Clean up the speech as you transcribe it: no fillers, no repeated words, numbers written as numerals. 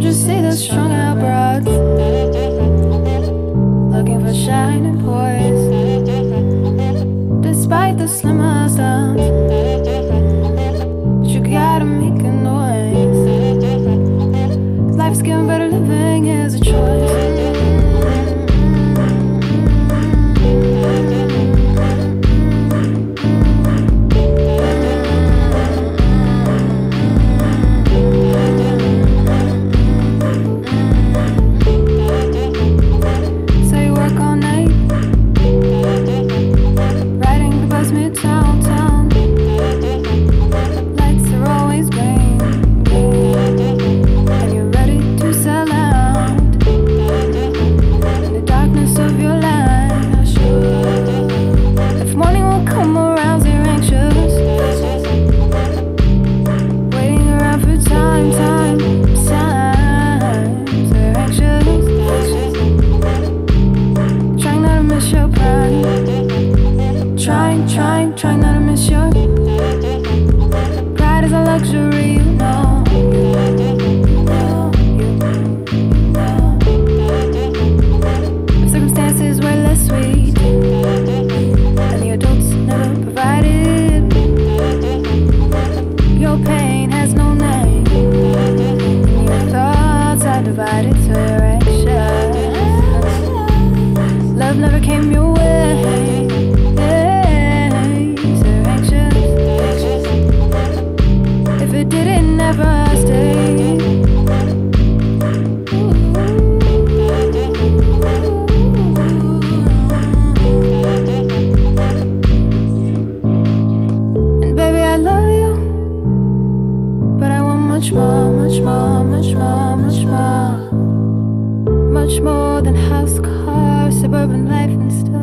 just see the strung out broads looking for shine and poise, despite the slimmest arms. But you gotta make a noise. Life's getting better, living is a choice. Trying not to miss your pride is a luxury, you know. If circumstances were less sweet and the adults never provided, your pain has no name, and your thoughts are divided to your actions. Love never came your way. Much more, much more, much more, much more. Much more than house, car, suburban life and stuff.